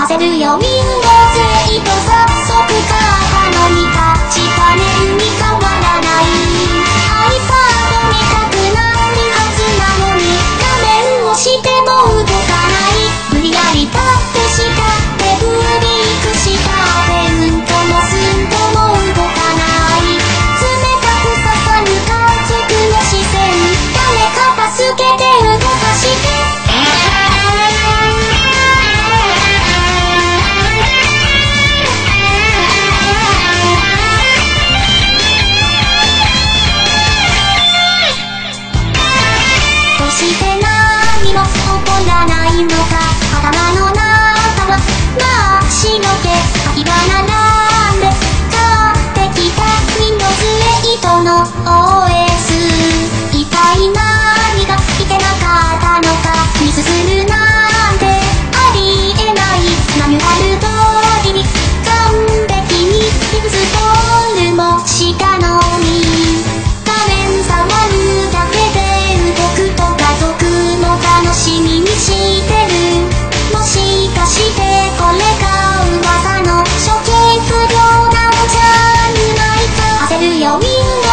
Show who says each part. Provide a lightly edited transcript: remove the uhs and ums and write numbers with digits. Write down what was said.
Speaker 1: 焦るよ Windows 8早速肩のにタッチパネルに変わらない iPad 見たくないはずなのに画面を押しても動かない無理やりタップした手振りくしたってうんともすんとも動かない冷たく刺さる家族の視線誰か助けて動かしてどうして何も起こらないのか頭の中は真っ白で鍵が並んで買ってきた Windows 8の OS 一体何がいけなかったのかミスするなんてありえないマニュアル通りに完璧にインストールもしたのに画面触るだけで動くと家族も楽しみにしてるもしかしてこれが噂の初期不良なんじゃないか焦るよみんな